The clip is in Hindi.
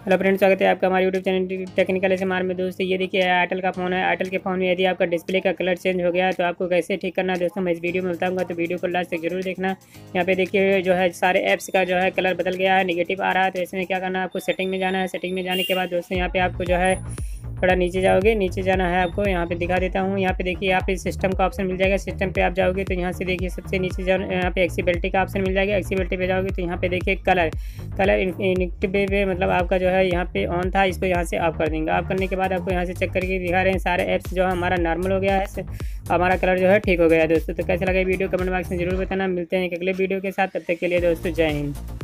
हेलो फ्रेंड्स, स्वागत है आपका हमारे यूट्यूब चैनल टेक्निकल एसएमआर में। दोस्तों ये देखिए एयरटेल का फ़ोन है। एयरटेल के फ़ोन में यदि आपका डिस्प्ले का कलर चेंज हो गया है तो आपको कैसे ठीक करना है दोस्तों मैं इस वीडियो में बताऊंगा, तो वीडियो को लास्ट तक जरूर देखना। यहाँ पे देखिए जो है सारे ऐप्स का जो है कलर बदल गया है, नेगेटिव आ रहा है। तो ऐसे में क्या करना है, आपको सेटिंग में जाना है। सेटिंग में जाने के बाद दोस्तों यहाँ पे आपको जो है थोड़ा नीचे जाओगे, नीचे जाना है आपको। यहाँ पे दिखा देता हूँ। यहाँ पे देखिए यहाँ पे सिस्टम का ऑप्शन मिल जाएगा। सिस्टम पे आप जाओगे तो यहाँ से देखिए सबसे नीचे यहाँ पे एक्सेसिबिलिटी का ऑप्शन मिल जाएगा। एक्सेसिबिलिटी पे जाओगे तो यहाँ पे देखिए कलर इनएक्टिव पे मतलब आपका जो है यहाँ पे ऑन था, इसको यहाँ से ऑफ कर देंगे। ऑफ करने के बाद आपको यहाँ से चेक करके दिखा रहे हैं सारे ऐप्स जो है हमारा नॉर्मल हो गया है, हमारा कलर जो है ठीक हो गया है दोस्तों। तो कैसे लगा वीडियो कमेंट बॉक्स में जरूर बताना। मिलते हैं एक अगले वीडियो के साथ, तब तक के लिए दोस्तों जय हिंद।